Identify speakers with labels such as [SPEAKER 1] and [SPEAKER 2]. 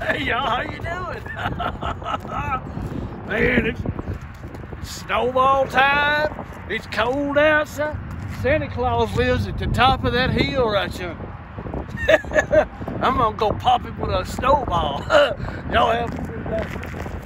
[SPEAKER 1] Hey y'all, how you doing? Man, it's snowball time. It's cold outside. Santa Claus lives at the top of that hill right there. I'm gonna go pop it with a snowball. Y'all have a good day.